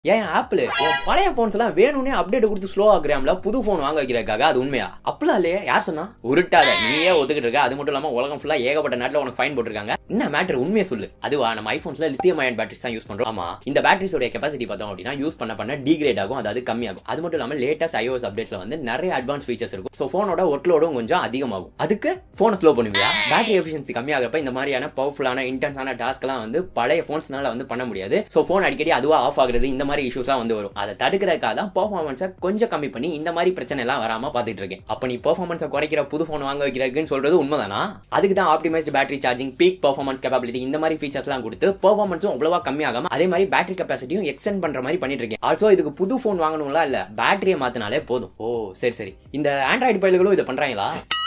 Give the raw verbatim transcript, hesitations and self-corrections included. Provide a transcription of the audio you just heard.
ஏன் ஆப்பிள் பழைய போன்ஸ் எல்லாம் வேணும்னே அப்டேட் கொடுத்து ஸ்லோ ஆகுறாம்ல புது போன் வாங்க வைக்கிறதுக்காக அது உண்மையா? அப்பலாம் இல்லையே, யார் சொன்னா? உருட்டாத, நீயே ஒத்துக்கிட்டு இருக்க. அது மட்டும் இல்லாம உலகம் ஃபுல்லா ஏகப்பட்ட நாட்டுல உனக்கு ஃபைன் போட்டுருக்காங்க. என்ன மேட்டர் உண்மையை சொல்லு. அதுவா, நம்ம ஐபோன்ஸ்ல லித்தியம் அயன் பேட்டரிஸ் தான் யூஸ் பண்றோம். ஆமா, இந்த பேட்டரிஸோட கெபாசிட்டி பார்த்தோம் அப்படின்னா யூஸ் பண்ண பண்ண டிகிரேட் ஆகும், அதாவது கம்மியாகும். அது மட்டும் இல்லாம லேட்டஸ்ட் iOS அப்டேட்ஸ்ல வந்து நிறைய அட்வான்ஸ் ஃபீச்சர்ஸ் இருக்கும். சோ போனோட ஒர்க்லோடும் கொஞ்சம் அதிகமாகும். அதுக்கு போன் ஸ்லோ பண்ணுவியா? பேட்டரி எஃபிஷியன்சி கம்மியாகிறப்ப இந்த மாதிரியான பவர்ஃபுல்லான இன்டென்ஸான டாஸ்க் எல்லாம் வந்து பழைய போன்ஸ்னால வந்து பண்ண முடியாது. சோ போன் அடிக்கடி அதுவா ஆஃப் ஆகுறது, இந்த மாதிரி இஷ்யூஸ் வந்து வரும். அதை தடுக்கிறதுக்காக தான் பெர்ஃபார்மன்ஸை கொஞ்சம் கம்மி பண்ணி இந்த மாதிரி பிரச்சனை எல்லாம் வராம பாத்துட்டு இருக்கேன். அப்ப நீ பெர்ஃபார்மன்ஸை குறைக்கிற புது போன் வாங்க வைக்கிறதுன்னு சொல்றது உண்மைதானா? அதுக்கு தான் optimised battery charging, peak performance capability இந்த மாதிரி ஃபீச்சர்ஸ் எல்லாம் கொடுத்து பெர்ஃபார்மன்ஸும் அவ்வளவா கம்மியாகாம அதே மாதிரி பேட்டரி கெபாசிட்டியும் எக்ஸ்டெண்ட் பண்ற மாதிரி பண்ணிட்டு இருக்கேன். ஆல்சோ இதுக்கு புது போன் வாங்கணும்ல இல்ல, பேட்டரியை மாத்தினாலே போதும். ஓ சரி சரி, இந்த ஆண்ட்ராய்டு பையல்களும் இதை பண்றாங்களா?